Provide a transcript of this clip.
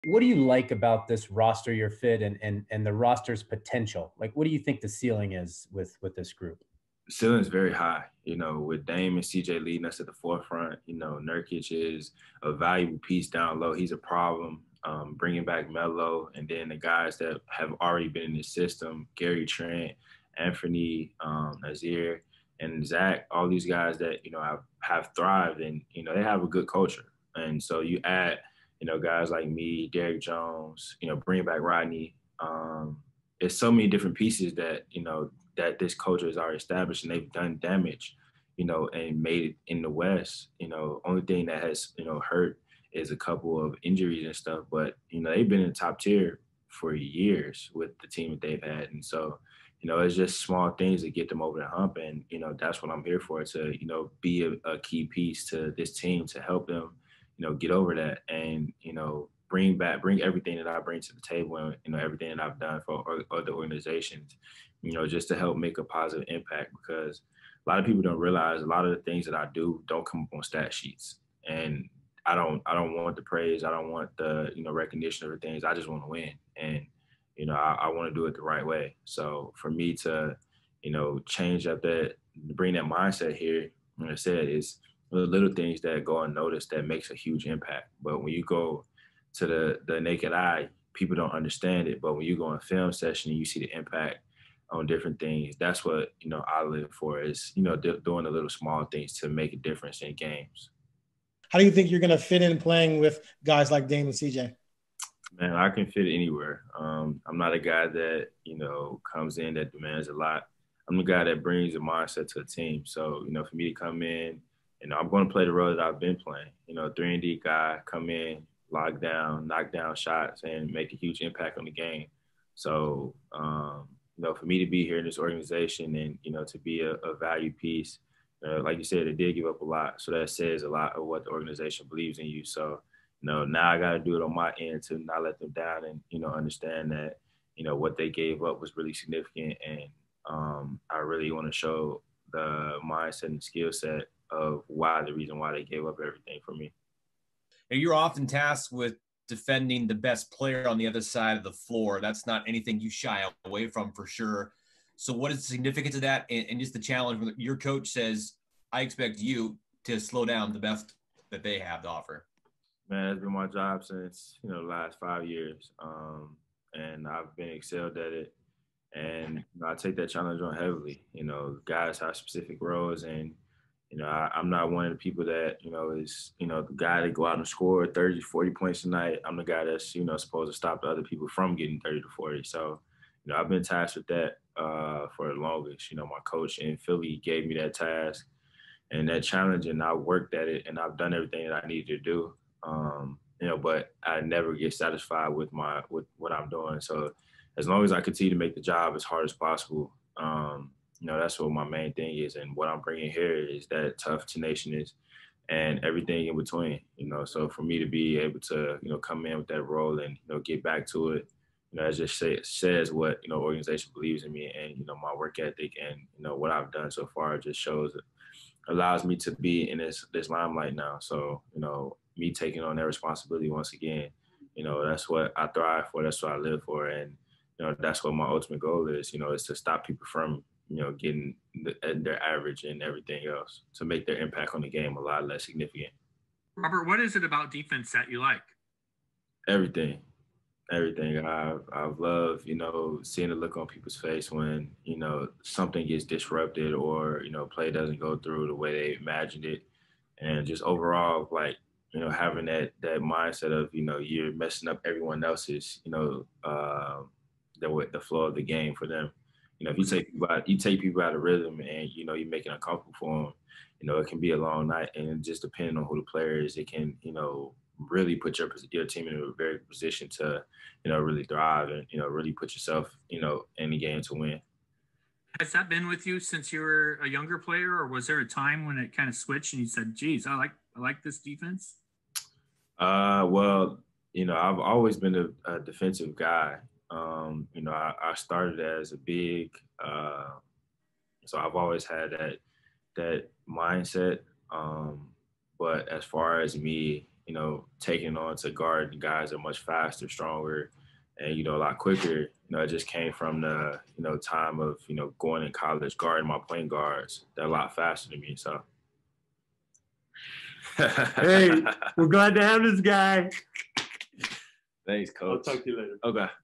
What do you like about this roster you're fit and the roster's potential? Like, what do you think the ceiling is with this group? The ceiling's very high, with Dame and CJ leading us at the forefront. Nurkic is a valuable piece down low. He's a problem. Bringing back Melo, and then the guys that have already been in the system, Gary Trent, Anthony, Nazir, and Zach, all these guys that, have thrived and, they have a good culture. And so you add, guys like me, Derrick Jones, bring back Rodney. It's so many different pieces that, that this culture is already established and they've done damage, and made it in the West. Only thing that has, hurt is a couple of injuries and stuff, but, they've been in the top tier for years with the team that they've had. And so, it's just small things that get them over the hump. And, that's what I'm here for, to, be a key piece to this team to help them, get over that and, bring everything that I bring to the table and, everything that I've done for other organizations, just to help make a positive impact, because a lot of people don't realize a lot of the things that I do don't come up on stat sheets. And I don't want the praise. I don't want the, recognition of the things. I just want to win. And, I want to do it the right way. So for me to, change up bring that mindset here, like I said, is the little things that go unnoticed that makes a huge impact. But when you go to the naked eye, people don't understand it. But when you go on a film session and you see the impact on different things, that's what, I live for, is, doing the little small things to make a difference in games. How do you think you're going to fit in playing with guys like Dame and CJ? Man, I can fit anywhere. I'm not a guy that, comes in that demands a lot. I'm the guy that brings a mindset to a team. So, for me to come in, I'm going to play the role that I've been playing. 3-and-D guy, come in, lock down, knock down shots, and make a huge impact on the game. So, for me to be here in this organization and, to be a value piece, like you said, it did give up a lot. So that says a lot of what the organization believes in you. So, now I got to do it on my end to not let them down and, understand that, what they gave up was really significant. And I really want to show the mindset and skill set of the reason why they gave up everything for me. And you're often tasked with defending the best player on the other side of the floor. That's not anything you shy away from, for sure. So what is the significance of that? And just the challenge when your coach says, I expect you to slow down the best that they have to offer? Man, it's been my job since, the last 5 years. And I've been excelled at it. And I take that challenge on heavily. Guys have specific roles, and, I'm not one of the people that, is, the guy that go out and score 30, 40 points a night. I'm the guy that's, supposed to stop the other people from getting 30 to 40. So, I've been tasked with that for the longest. My coach in Philly gave me that task and that challenge, and I worked at it, and I've done everything that I needed to do. But I never get satisfied with what I'm doing. So as long as I continue to make the job as hard as possible, that's what my main thing is. And what I'm bringing here is that tough tenaciousness and everything in between, so for me to be able to, come in with that role and, get back to it, it just says what, organization believes in me and, my work ethic and, what I've done so far just shows it allows me to be in this limelight now. So, me taking on that responsibility once again, that's what I thrive for. That's what I live for. And, that's what my ultimate goal is, is to stop people from, getting their average and everything else, to make their impact on the game a lot less significant. Robert, what is it about defense that you like? Everything. I've loved, seeing the look on people's face when, something gets disrupted or, play doesn't go through the way they imagined it. And just overall, like, having that mindset of, you're messing up everyone else's, the flow of the game for them. If you take people out of rhythm and, you're making it uncomfortable for them, it can be a long night. And just depending on who the player is, it can, really put your team in a very good position to, really thrive and, really put yourself, in the game to win. Has that been with you since you were a younger player, or was there a time when it kind of switched and you said, geez, I like this defense? Well, I've always been a defensive guy. I started as a big, so I've always had that mindset. But as far as me, you know, taking on to guard guys that are much faster, stronger, and, you know, a lot quicker. You know, it just came from the, you know, time of, you know, going in college, guarding my point guards. They're a lot faster than me, so. Hey, we're glad to have this guy. Thanks, Coach. I'll talk to you later. Okay.